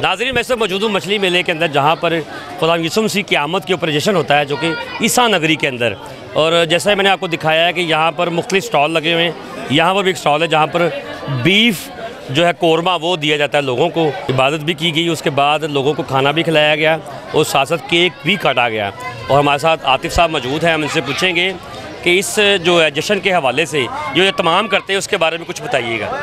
ناظرین میں اس وقت موجود ہوں مچھلی میلے کے اندر، جہاں پر خدا یسوع مسیح کی آمد کے اوپر جشن ہوتا ہے، جو کہ عیسیٰ نگری کے اندر. اور جیسا میں نے آپ کو دکھایا ہے کہ یہاں پر مختلف سٹال لگے ہوئے ہیں. یہاں پر بھی ایک سٹال ہے جہاں پر بیف جو ہے قورمہ وہ دیا جاتا ہے لوگوں کو. عبادت بھی کی گئی، اس کے بعد لوگوں کو کھانا بھی کھلایا گیا اور ساتھ ساتھ کیک بھی کاٹا گیا. اور ہمارے ساتھ عاطف صاحب موجود ہیں، ہم ان سے پوچھیں گے کہ اس جو ہے جشن کے حوالے سے جو اہتمام کرتے ہیں اس کے بارے میں کچھ بتائیے گا.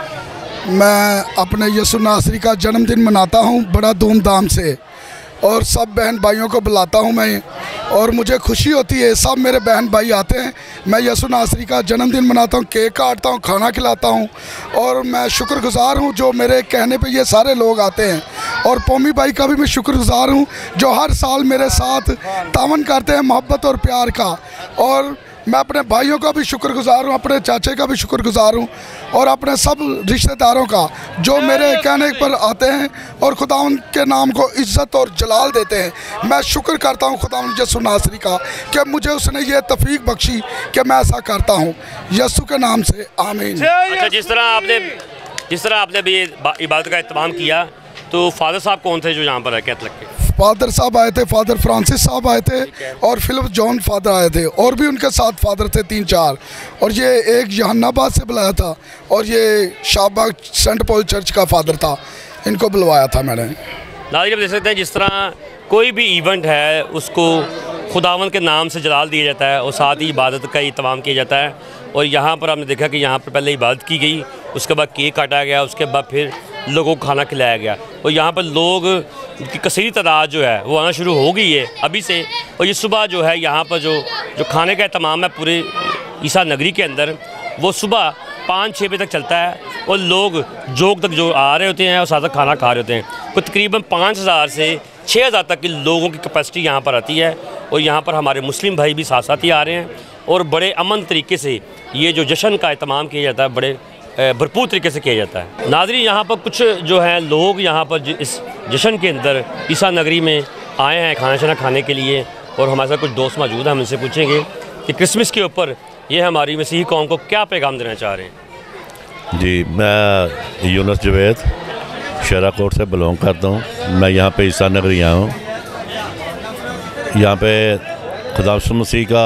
میں اپنے یسوع ناصری کا جنم دن مناتا ہوں بڑا دھوم دھام سے، اور سب بہن بھائیوں کو بلاتا ہوں میں، اور مجھے خوشی ہوتی ہے سب میرے بہن بھائی آتے ہیں. میں یسوع ناصری کا جنم دن مناتا ہوں، کیک کاٹتا ہوں، کھانا کھلاتا ہوں، اور میں شکر گزار ہوں جو میرے کہنے پہ یہ سارے لوگ آتے ہیں. اور پومی بھائی کا بھی میں شکر گزار ہوں جو ہر سال میرے ساتھ تعاون کرتے ہیں محبت اور پیار کا. اور میں اپنے بھائیوں کا بھی شکر گزار ہوں، اپنے چاچے کا بھی شکر گزار ہوں، اور اپنے سب رشتہ داروں کا جو میرے کہنے پر آتے ہیں اور خداوند کے نام کو عزت اور جلال دیتے ہیں. میں شکر کرتا ہوں خداوند یسوع ناصری کا کہ مجھے اس نے یہ توفیق بخشی کہ میں ایسا کرتا ہوں. یسوع کے نام سے آمین. اچھا، جس طرح آپ نے بھی عبادت کا اہتمام کیا، تو فادر صاحب کون تھے جو یہاں پر ہے کیتھلک کے؟ فادر صاحب آئے تھے، فادر فرانسس صاحب آئے تھے، اور فلپ جان فادر آئے تھے، اور بھی ان کے ساتھ فادر تھے 3-4. اور یہ ایک جہان آباد سے بلایا تھا، اور یہ Shah Bagh saint Paul church کا فادر تھا. ان کو بلوایا تھا میں نے. ناظرین آپ دیکھ سکتے ہیں جس طرح کوئی بھی ایونٹ ہے اس کو خداوند کے نام سے جلال دیا جاتا ہے، اور ساتھ ہی عبادت کا اہتمام کیا جاتا ہے. اور یہاں پر ہم نے دیکھا کہ یہاں پر پہلے عبادت کی گئی، اس کے بعد کیک کاٹا گیا، اس کے بعد پھر لوگوں کو کھانا کھلایا گیا. اور یہاں پر لوگ کی کثیر تعداد جو ہے وہ آنا شروع ہو گئی ہے ابھی سے. اور یہ صبح جو ہے یہاں پر جو کھانے کا اہتمام ہے پورے عیسیٰ نگری کے اندر، وہ صبح 5-6 بجے تک چلتا ہے. اور لوگ جوگ تک جو آ رہے ہوتے ہیں اور ساتھ کھانا کھا رہے ہوتے ہیں. کوئی تقریباً 5000 سے 6000 تک کی لوگوں کی کیپیسٹی یہاں پر آتی ہے. اور یہاں پر ہمارے مسلم بھائی بھی ساتھ ساتھ ہی آ رہے ہیں، اور بڑے امن طریقے سے یہ جو جشن کا اہتمام کیا جاتا ہے بڑے بھرپور طریقے سے کیا جاتا ہے. ناظرین یہاں پر کچھ جو ہیں لوگ یہاں پر اس جشن کے اندر عیسیٰ نگری میں آئے ہیں کھانا شانا کھانے کے لیے. اور ہمارے ساتھ کچھ دوست موجود ہیں، ہم ان سے پوچھیں گے کہ کرسمس کے اوپر یہ ہماری مسیحی قوم کو کیا پیغام دینا چاہ رہے ہیں. جی، میں یونس جوید شیرا کوٹ سے بلونگ کرتا ہوں. میں یہاں پہ عیسیٰ نگری آیا ہوں. یہاں پہ خدا یسوع مسیح کا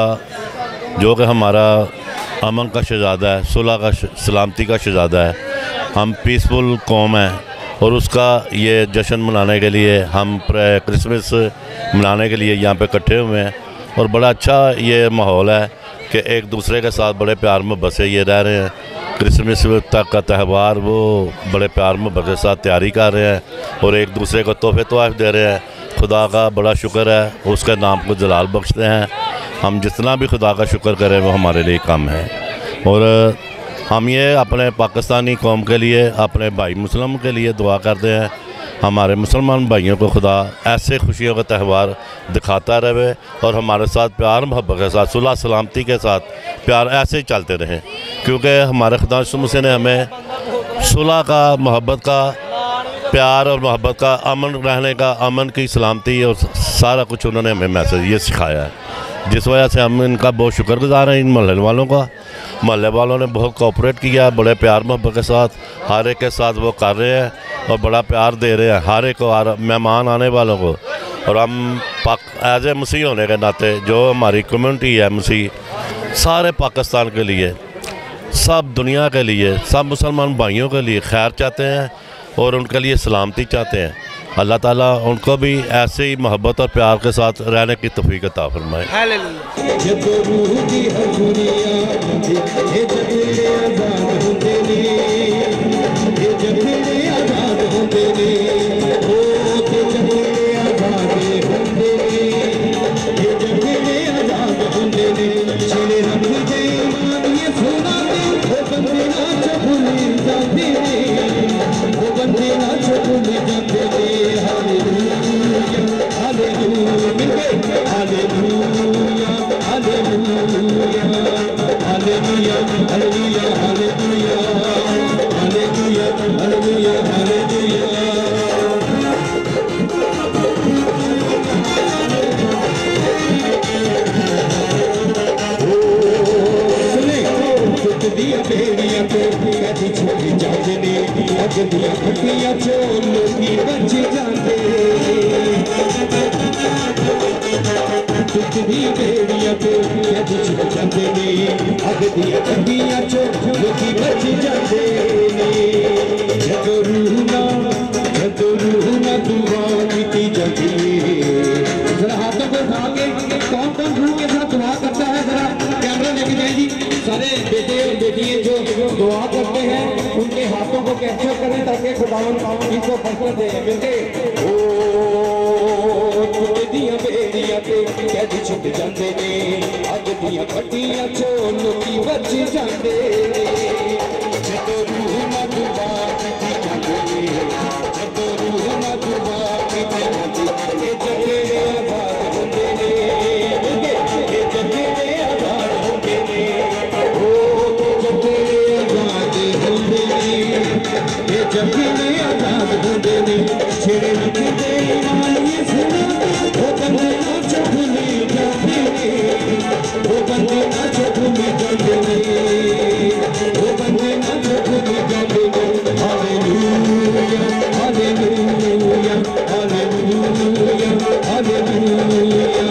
جو کہ ہمارا امن کا شہزادہ ہے، صلح کا سلامتی کا شہزادہ ہے. ہم پیسفل قوم ہیں، اور اس کا یہ جشن منانے کے لیے ہم کرسمس منانے کے لیے یہاں پہ اکٹھے ہوئے ہیں. اور بڑا اچھا یہ ماحول ہے کہ ایک دوسرے کے ساتھ بڑے پیار محبت سے یہ رہ رہے ہیں. کرسمس تک کا تہوار وہ بڑے پیار محبت کے ساتھ تیاری کر رہے ہیں، اور ایک دوسرے کو تحفے تحائف دے رہے ہیں. خدا کا بڑا شکر ہے، اس کے نام کو جلال بخشتے ہیں. ہم جتنا بھی خدا کا شکر کریں وہ ہمارے لیے کم ہے. اور ہم یہ اپنے پاکستانی قوم کے لیے، اپنے بھائی مسلم کے لیے دعا کرتے ہیں ہمارے مسلمان بھائیوں کو خدا ایسے خوشیوں کا تہوار دکھاتا رہے، اور ہمارے ساتھ پیار محبت کے ساتھ صلح سلامتی کے ساتھ پیار ایسے ہی چلتے رہیں. کیونکہ ہمارے خدا یسوع مسیح نے ہمیں صلح کا، محبت کا، پیار اور محبت کا، امن رہنے کا، امن کی سلامتی اور سارا کچھ انہوں نے ہمیں میسج یہ سکھایا ہے، جس وجہ سے ہم ان کا بہت شکر گزار ہیں. ان محلے والوں کا، محلے والوں نے بہت کوآپریٹ کیا، بڑے پیار محبت کے ساتھ ہر ایک کے ساتھ وہ کر رہے ہیں، اور بڑا پیار دے رہے ہیں ہر ایک کو، مہمان آنے والوں کو. اور ہم ایز اے مسیح ہونے کے ناطے جو ہماری کمیونٹی ہے مسیح، سارے پاکستان کے لیے، سب دنیا کے لیے، سب مسلمان بھائیوں کے لیے خیر چاہتے ہیں، اور ان کے لیے سلامتی چاہتے ہیں. اللہ تعالیٰ ان کو بھی ایسے ہی محبت اور پیار کے ساتھ رہنے کی توفیق عطا فرمائے. چھوٹی جاتے نے اگدیاں پھٹیاں چولوں کی بچی दी बेड़ियां पे कैद छुप जाते ने अग दिया कटियां चो लोकी बच जाते ने जदों रूह ना दुआ कीती जाती जरा हाथों को उठा के कौन कौन रूह के साथ दुआ करता है जरा कैमरा लेके जाए जी सारे बेटे और बेटियां जो दुआ करते हैं उनके हाथों को कैप्चर करें ताकि खुदावंद इनको बरकत दे क्योंकि दियां बेड़ियां ते कैद छुप जाते ने अग दियां कटियां चो लोकी बच जाते ने जदों रूह ना दुआ कीती जाती जदों रूह ना दुआ कीती जाती ये जगेरे आबाद होंदे ने ये जगेरे आबाद होंदे ने ओ जगेरे आबाद होंदे ने ये जगेरे आबाद होंदे ने छेड़े रखदे ईमान ये सुना वो बंदे ना चुभने जाते ने वो बंदे ना चुभने जाते ने वो बंदे ना चुभने जाते ने हालेलुया हालेलुया हालेलुया हालेलुया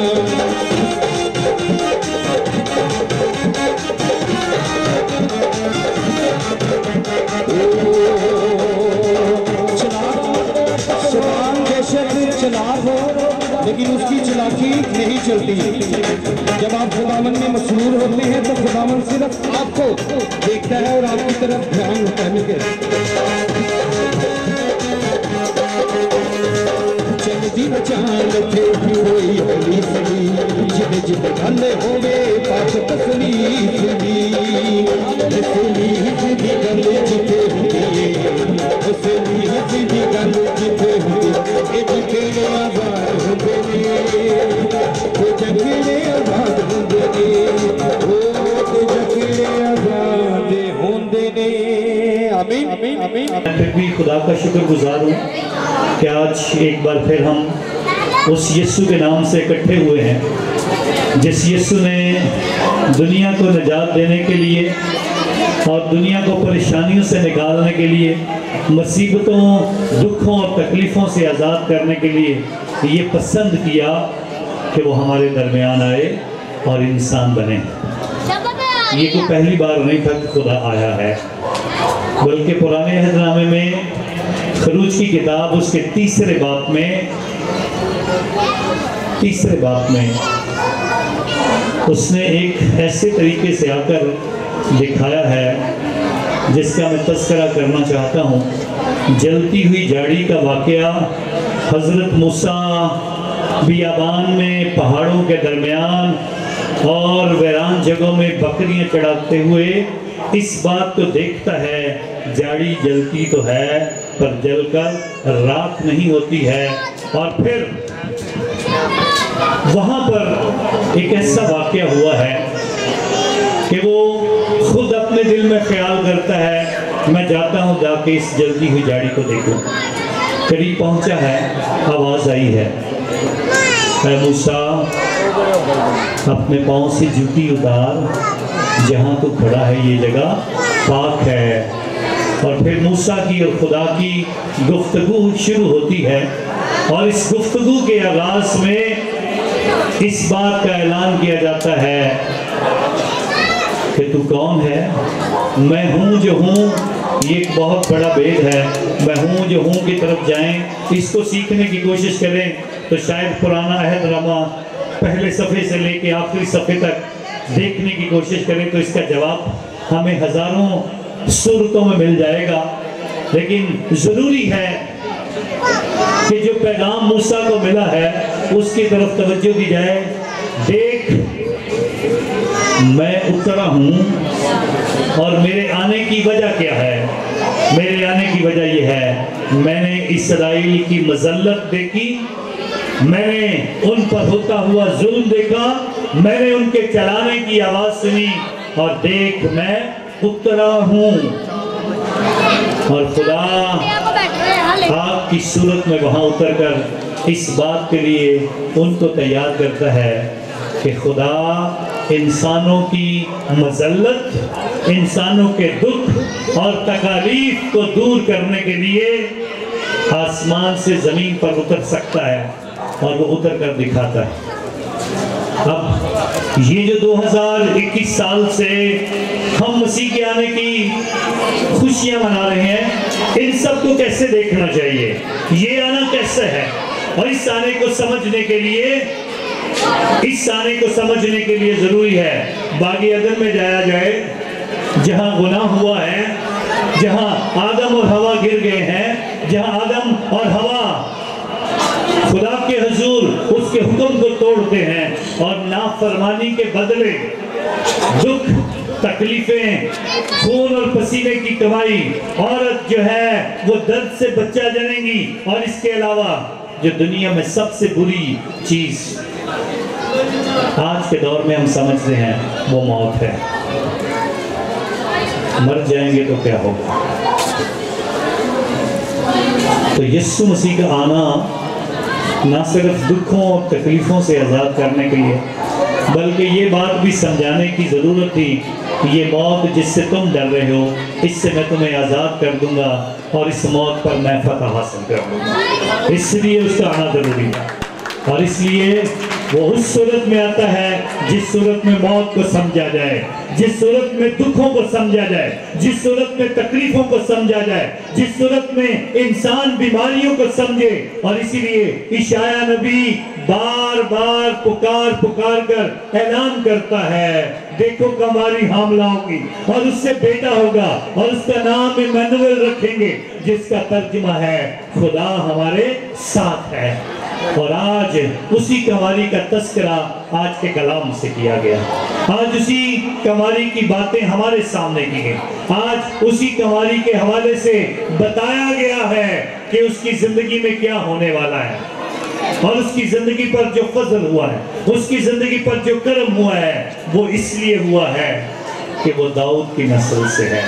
चलाक हो लेकिन उसकी चालाकी नहीं चलती जब आप खुदावन में मसरूर होते हैं तो खुदावन सिर्फ आपको देखता है और आपकी तरफ ध्यान होता है चलती बचान थे कोई होली सही जिद जिद गले होवे पास तकलीफ दी गले जिते हुई तकलीफ दी गले जिते हुई ये जगेरे आबाद होंदे ने ये जगेरे आबाद होंदे ने ओ जगेरे आबाद होंदे ने आमीन आमीन आमीन। फिर भी खुदा का शुक्रगुजार हूँ कि आज एक बार फिर हम उस यीशु के नाम से इकट्ठे हुए हैं जिस यीशु ने दुनिया को निजात देने के लिए और दुनिया को परेशानियों से निकालने के लिए मुसीबतों दुखों और तकलीफ़ों से आज़ाद करने के लिए ये पसंद किया कि वो हमारे दरमियान आए और इंसान बने। ये कोई पहली बार नहीं था कि खुदा आया है बल्कि पुराने अहदनामे में खरूज की किताब उसके तीसरे बाब में उसने एक ऐसे तरीके से आकर दिखाया है जिसका मैं तज़किरा करना चाहता हूँ। जलती हुई झाड़ी का वाक़या, हज़रत मूसा बियाबान में पहाड़ों के दरमियान और वीरान जगहों में बकरियां चढ़ाते हुए इस बात को देखता है झाड़ी जलती तो है पर जलकर राख नहीं होती है। और फिर वहाँ पर एक ऐसा वाक़या हुआ है कि वो खुद अपने दिल में ख्याल करता है मैं जाता हूँ जाके इस जलती हुई झाड़ी को देखूं। करीब पहुँचा है, आवाज़ आई है ऐ मूसा अपने पाँव से जूती उतार, जहाँ तो खड़ा है ये जगह पाक है। और फिर मूसा की और खुदा की गुफ्तगू शुरू होती है और इस गुफ्तगू के आगाज़ में इस बात का ऐलान किया जाता है कि तू कौन है। मैं हूँ जो हूँ, ये एक बहुत बड़ा भेद है। मैं हूँ जो हूँ की तरफ जाएं, इसको सीखने की कोशिश करें तो शायद पुराना अहदनामा पहले सफ़े से लेके आखिरी सफ़े तक देखने की कोशिश करें तो इसका जवाब हमें हज़ारों सूरतों में मिल जाएगा। लेकिन ज़रूरी है कि जो पैगाम मूसा को मिला है उसकी तरफ तवज्जो दी जाए। देख मैं उतरा हूँ और मेरे आने की वजह क्या है। मेरे आने की वजह यह है मैंने इसराइल की मज़ल्लत देखी, मैंने उन पर होता हुआ जुल्म देखा, मैंने उनके चलाने की आवाज़ सुनी और देख मैं उतरा हूँ। और खुदा आग की सूरत में वहाँ उतर कर इस बात के लिए उनको तैयार करता है कि खुदा इंसानों की मज़ल्लत, इंसानों के दुख और तकालीफ को दूर करने के लिए आसमान से ज़मीन पर उतर सकता है और वो उतर कर दिखाता है। اب یہ جو 2021 سال سے ہم مسیح کے آنے کی خوشیاں منا رہے ہیں، ان سب کو کیسے دیکھنا چاہیے، یہ آنا کیسے ہے، اور اس آنے کو سمجھنے کے لیے ضروری ہے باغ عدن میں جایا جائے، جہاں گناہ ہوا ہے، جہاں آدم اور ہوا گر گئے ہیں، جہاں آدم اور ہوا خدا کے حضور اس کے حکم کو توڑتے ہیں اور نافرمانی کے بدلے دکھ، تکلیفیں، خون اور پسینے کی کمائی، عورت جو ہے وہ درد سے بچہ جنیں گی، اور اس کے علاوہ جو دنیا میں سب سے بری چیز آج کے دور میں ہم سمجھتے ہیں وہ موت ہے۔ مر جائیں گے تو کیا ہوگا؟ تو یسوع مسیح کا آنا نہ صرف دکھوں اور تکلیفوں سے آزاد کرنے کے لیے، بلکہ یہ بات بھی سمجھانے کی ضرورت تھی کہ یہ موت جس سے تم ڈر رہے ہو، اس سے میں تمہیں آزاد کر دوں گا اور اس موت پر میں فتح حاصل کر دوں گا۔ اس لیے اس کا آنا ضروری ہے، اور اس لیے وہ اس صورت میں آتا ہے جس صورت میں موت کو سمجھا جائے، جس صورت میں دکھوں کو سمجھا جائے، جس صورت میں تکلیفوں کو سمجھا جائے، جس صورت میں انسان بیماریوں کو سمجھے۔ اور اسی لیے اشعیاء نبی بار بار پکار کر اعلان کرتا ہے، دیکھو کماری حاملہ ہوگی اور اس سے بیٹا ہوگا اور اس کا نام ایمانویل رکھیں گے، جس کا ترجمہ ہے خدا ہمارے ساتھ ہے۔ اور آج اسی کماری کا تذکرہ آج کے کلام سے کیا گیا، آج اسی کماری کی باتیں ہمارے سامنے کی گئی، آج اسی کماری کے حوالے سے بتایا گیا ہے کہ اس کی زندگی میں کیا ہونے والا ہے، اور اس کی زندگی پر جو فضل ہوا ہے، اس کی زندگی پر جو کرم ہوا ہے، وہ اس لیے ہوا ہے کہ وہ داؤد کی نسل سے ہے،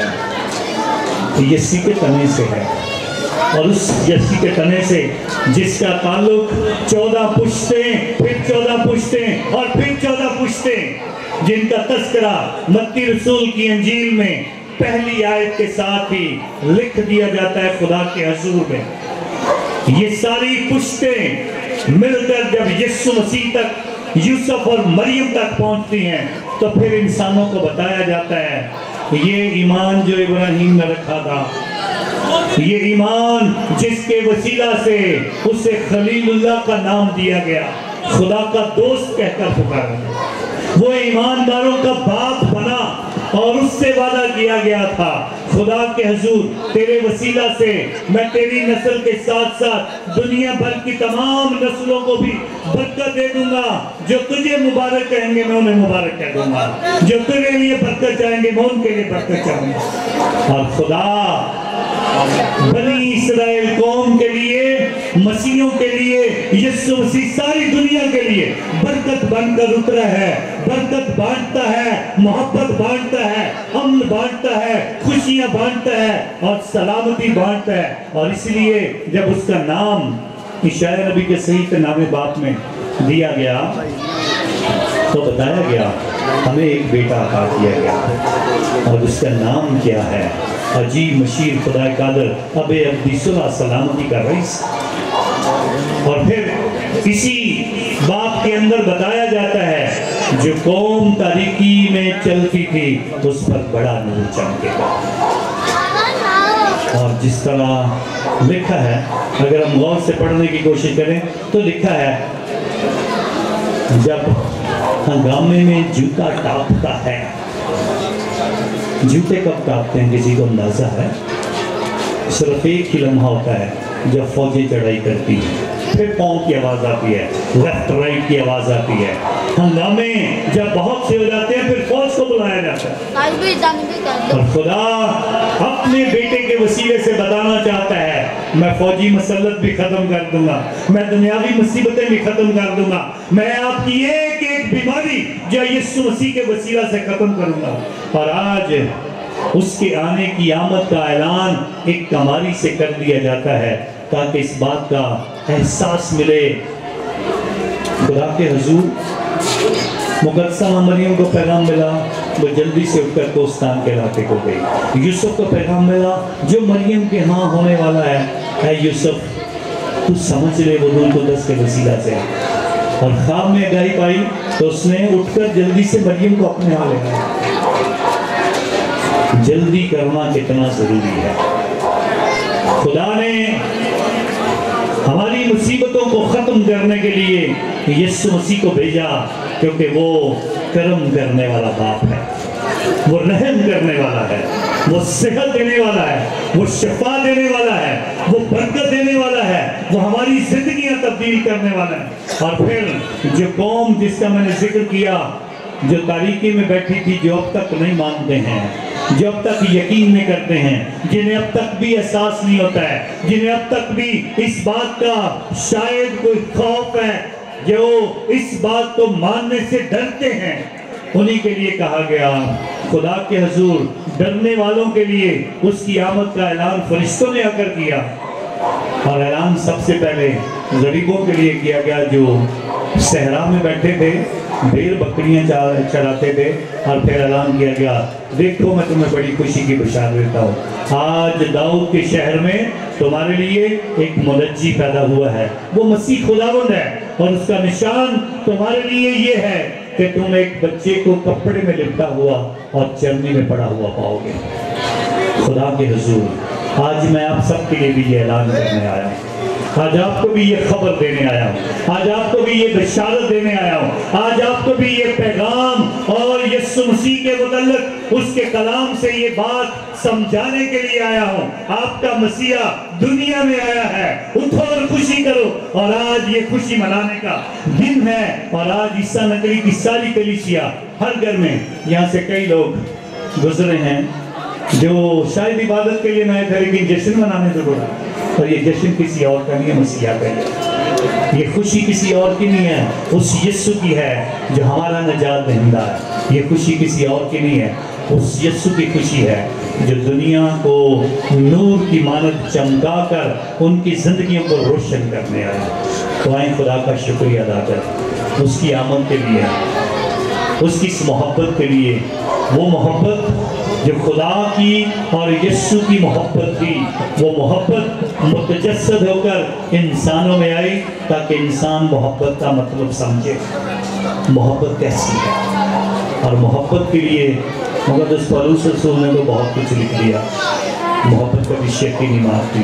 یسی کے تنے سے ہے، اور اس یسی کے تنے سے جس کا تعلق 14 پشتیں، پھر 14 پشتیں اور پھر 14 پشتیں، جن کا تذکرہ متی رسول کی انجیل میں پہلی آیت کے ساتھ ہی لکھ دیا جاتا ہے خدا کے حضور میں۔ یہ ساری پشتیں مل کر جب یسوع مسیح تک، یوسف اور مریم تک پہنچتی ہیں تو پھر انسانوں کو بتایا جاتا ہے یہ ایمان جو ابراہیم نے رکھا تھا، یہ ایمان جس کے وسیلہ سے اسے خلیل اللہ کا نام دیا گیا، خدا کا دوست کہہ کر پکارا، وہ ایمانداروں کا باپ بنا، اور اس سے وعدہ کیا گیا تھا خدا کے حضور تیرے وسیلہ سے میں تیری نسل کے ساتھ ساتھ دنیا بھر کی تمام نسلوں کو بھی برکت دے دوں گا، جو تجھے مبارک کہیں گے میں انہیں مبارک کہہ دوں گا، جو تیرے لیے برکت چاہیں گے میں ان کے لیے برکت چاہوں گا۔ اور خدا بنی اسرائیل قوم کے لیے، مسیحوں کے لیے، یسوع مسیح ساری دنیا کے لیے برکت بن کر اترا ہے، برکت بانٹتا ہے، محبت بانٹتا ہے، امن بانٹتا ہے، خوشیاں بانٹتا ہے اور سلامتی بانٹتا ہے۔ اور اس لیے جب اس کا نام اشعیاء نبی کے صحیفے نامے باپ میں دیا گیا تو بتایا گیا ہمیں ایک بیٹا عطا کیا گیا، اور اس کا نام کیا ہے؟ عجیب مشیر خدا قادر اب ابدی صلح سلامتی کا رئیس۔ اور پھر اسی باپ کے اندر بتایا جاتا ہے جو قوم تاریکی میں چلتی تھی اس پر بڑا نور چمکے گا۔ اور جس طرح لکھا ہے، اگر ہم غور سے پڑھنے کی کوشش کریں تو لکھا ہے جب ہنگامے میں جوتا ٹاپتا ہے، جوتے کب ٹاپتے ہیں کسی کو اندازہ ہے؟ صرف ایک ہی لمحہ ہوتا ہے جب فوجیں چڑھائی کرتی ہیں، پھر پاؤں کی آواز آتی ہے، لیفٹ رائٹ کی آواز آتی ہے، ہنگامے جب بہت سے ہو جاتے ہیں پھر فوج کو بلایا جاتا ہے۔ اور خدا اپنے بیٹے کے وسیلے سے بتانا چاہتا ہے میں فوجی مسلط بھی ختم کر دوں گا، میں دنیاوی مصیبتیں بھی ختم کر دوں گا، میں آپ کی ایک ایک بیماری جو یسوع مسیح کے وسیلہ سے ختم کروں گا۔ اور آج اس کے آنے کی آمد کا اعلان ایک کماری سے کر دیا جاتا ہے تاکہ اس بات کا احساس ملے۔ خدا کے حضور مقدسہ مریم کو پیغام ملا، وہ جلدی سے اٹھ کر کوستان کے علاقے کو گئی۔ یوسف کو پیغام ملا جو مریم کے ہاں ہونے والا ہے، اے یوسف تو سمجھ لے وہ روح القدس کے وسیلہ سے اور خواب میں آگاہی پائی تو اس نے اٹھ کر جلدی سے مریم کو اپنے ہاں لے گیا۔ جلدی کرنا کتنا ضروری ہے۔ خدا نے ہماری مصیبتوں کو ختم کرنے کے لیے یسوع مسیح کو بھیجا، کیونکہ وہ کرم کرنے والا باپ ہے، وہ رحم کرنے والا ہے، وہ صحت دینے والا ہے، وہ شفا دینے والا ہے، وہ برکت دینے والا ہے، وہ ہماری زندگیاں تبدیل کرنے والا ہے۔ اور پھر جو قوم جس کا میں نے ذکر کیا، جو تاریکی میں بیٹھی تھی، جو اب تک نہیں مانتے ہیں، جو اب تک یقین نہیں کرتے ہیں، جنہیں اب تک بھی احساس نہیں ہوتا ہے، جنہیں اب تک بھی اس بات کا شاید کوئی خوف ہے، جو اس بات کو ماننے سے ڈرتے ہیں، انہی کے لیے کہا گیا خدا کے حضور ڈرنے والوں کے لیے اس کی آمد کا اعلان فرشتوں نے آ کر کیا، اور اعلان سب سے پہلے غریبوں کے لیے کیا گیا جو صحرا میں بیٹھے تھے، بھیڑ بکریاں چراتے تھے، اور پھر اعلان کیا گیا دیکھو میں تمہیں بڑی خوشی کی بشارت دیتا ہوں، آج داؤد کے شہر میں تمہارے لیے ایک منجی پیدا ہوا ہے، وہ مسیح خداوند ہے، اور اس کا نشان تمہارے لیے یہ ہے کہ تم ایک بچے کو کپڑے میں لپٹا ہوا اور چرنی میں پڑا ہوا پاؤ گے۔ خدا کے حضور آج میں آپ سب کے لیے بھی یہ اعلان کرنے آیا ہوں، آج آپ کو بھی یہ خبر دینے آیا ہوں، آج آپ کو بھی یہ بشارت دینے آیا ہوں، آج آپ کو بھی یہ پیغام اور یسوع مسیح کے متعلق اس کے کلام سے یہ بات سمجھانے کے لیے آیا ہوں۔ آپ کا مسیحا دنیا میں آیا ہے، اٹھو اور خوشی کرو، اور آج یہ خوشی منانے کا دن ہے، اور آج عیسیٰ نگری کی ساری کلیسیا ہر گھر میں، یہاں سے کئی لوگ گزرے ہیں جو شاید عبادت کے لیے نئے تھے لیکن جشن منانے ضرور ہے، اور یہ جشن کسی اور کا نہیں ہے، مسیحا کا ہے، یہ خوشی کسی اور کی نہیں ہے، اس یسوع کی ہے جو ہمارا نجات دہندہ ہے، یہ خوشی کسی اور کی نہیں ہے، اس یسوع کی خوشی ہے جو دنیا کو نور کی مانند چمکا کر ان کی زندگیوں کو روشن کرنے آیا۔ تو آئیں خدا کا شکریہ ادا کریں اس کی آمد کے لیے، اس کی اس محبت کے لیے، وہ محبت جو خدا کی اور یسوع کی محبت تھی، وہ محبت متجسد ہو کر انسانوں میں آئی تاکہ انسان محبت کا مطلب سمجھے، محبت کیسی ہے۔ اور محبت کے لیے مقدس پولس رسول نے تو بہت کچھ لکھ دیا، محبت کبھی شیخی نہیں مارتی،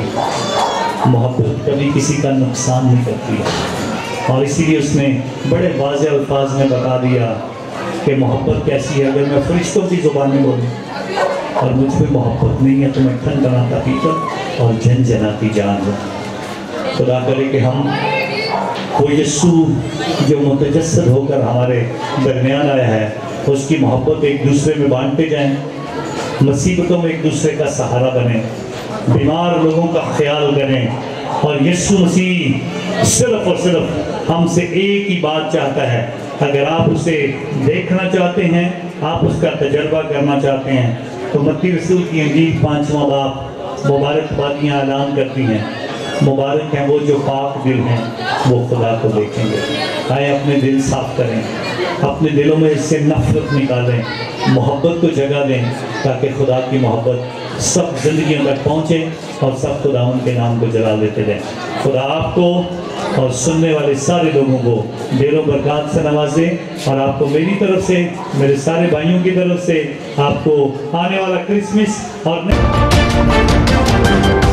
محبت کبھی کسی کا نقصان نہیں کرتی، اور اسی لیے اس نے بڑے واضح الفاظ میں بتا دیا کہ محبت کیسی ہے۔ اگر میں فرشتوں کی زبان میں بولوں اور مجھ پہ محبت نہیں ہے تو میں کھنکھناتا پیتل اور جھنجھناتی جان ہوں۔ خدا کرے کہ ہم وہ یسوع جو متجسد ہو کر ہمارے درمیان آیا ہے، اس کی محبت ایک دوسرے میں بانٹتے جائیں، مصیبتوں میں ایک دوسرے کا سہارا بنیں، بیمار لوگوں کا خیال کریں، اور یسوع مسیح صرف اور صرف ہم سے ایک ہی بات چاہتا ہے۔ اگر آپ اسے دیکھنا چاہتے ہیں، آپ اس کا تجربہ کرنا چاہتے ہیں، تو متی رسول کی انجیل 5واں باب مبارک بادیاں اعلان کرتی ہیں، مبارک ہیں وہ جو پاک دل ہیں، وہ خدا کو دیکھیں گے۔ آئے اپنے دل صاف کریں، اپنے دلوں میں اس سے نفرت نکالیں، محبت کو جگہ دیں، تاکہ خدا کی محبت سب زندگیوں تک پہنچے اور سب خدا ان کے نام کو جلا لیتے رہیں۔ خدا آپ کو اور سننے والے سارے لوگوں کو دیر و برکات سے نوازے، اور آپ کو میری طرف سے، میرے سارے بھائیوں کی طرف سے، آپ کو آنے والا کرسمس اور